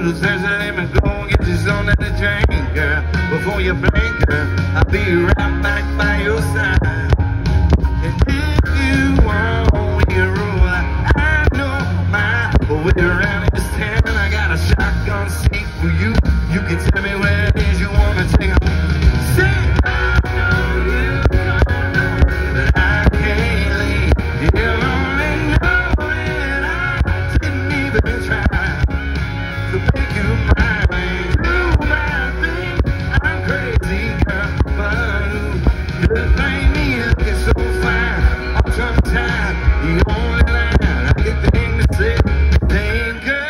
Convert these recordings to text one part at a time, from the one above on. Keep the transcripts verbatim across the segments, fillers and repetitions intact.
little sensitive and go get you something to drink, girl. Before you blink, girl, I'll be right back by your side. And if you want me to rule, I know my way around this town. I got a shotgun seat for you. You can tell me where it is you want to take. Say, I know you don't know that I can't leave. You only know that I didn't even try to make you mine. You might think I'm crazy, girl, but you just make me looking so fine. I'm sometimes the only line I can think to say, dang girl.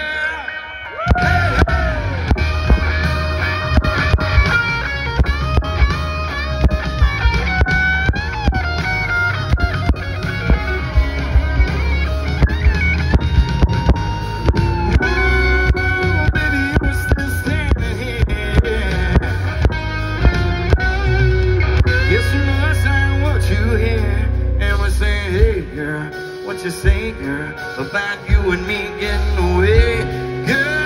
What you say, girl, about you and me getting away, girl?